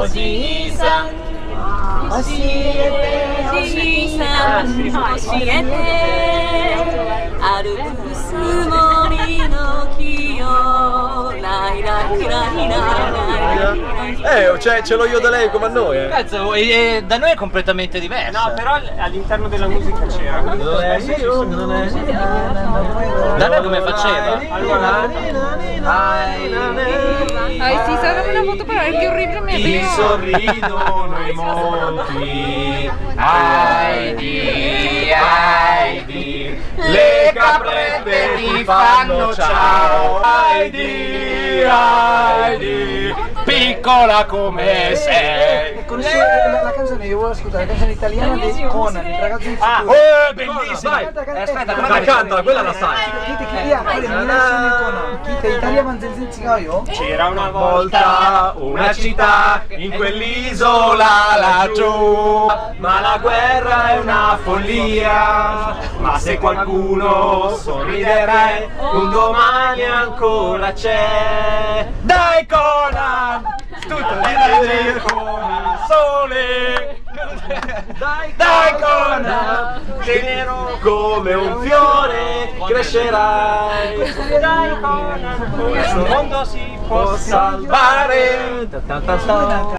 Oshi-san, cioè ce l'ho io da lei come a noi, eh. Cazzo, da noi è completamente diverso. No, però all'interno della musica c'era. Da noi come faceva? Allora, sì, sarebbe una foto però che orribile mi Ti sorridono i monti, Heidi, le caprette ti fanno ciao, Heidi, piccola come sei. Conosci la canzone, io volevo ascoltare la canzone italiana di Conan, il ragazzo di futuro. Bellissima! Aspetta, Ma canta, quella la sai. c'era una Volta una città in quell'isola laggiù, ma la guerra è una follia, ma se qualcuno sorriderà un domani ancora c'è. Dai Conan, tutto di con il sole, dai Conan, sei nero come un fiore, crescerai. Dai Conan, questo mondo si può salvare.